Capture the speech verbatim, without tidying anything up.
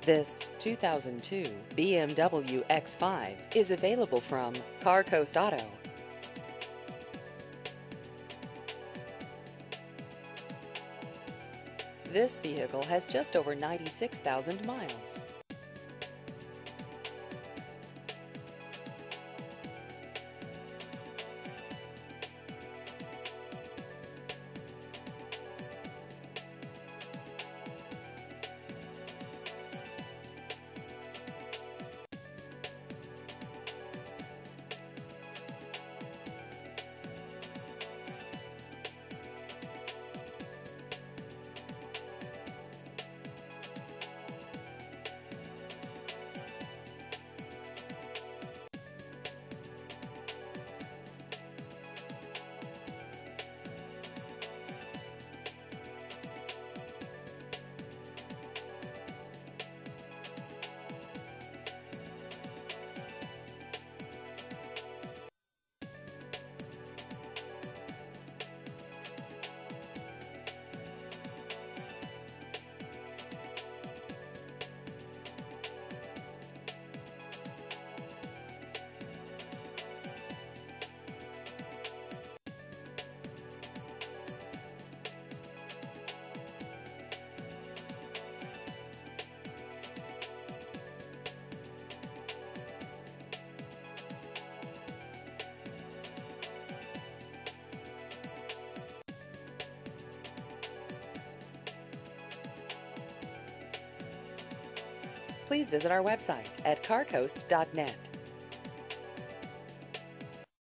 This two thousand two B M W X five is available from CarCoast Auto. This vehicle has just over ninety-six thousand miles. Please visit our website at car coast dot net.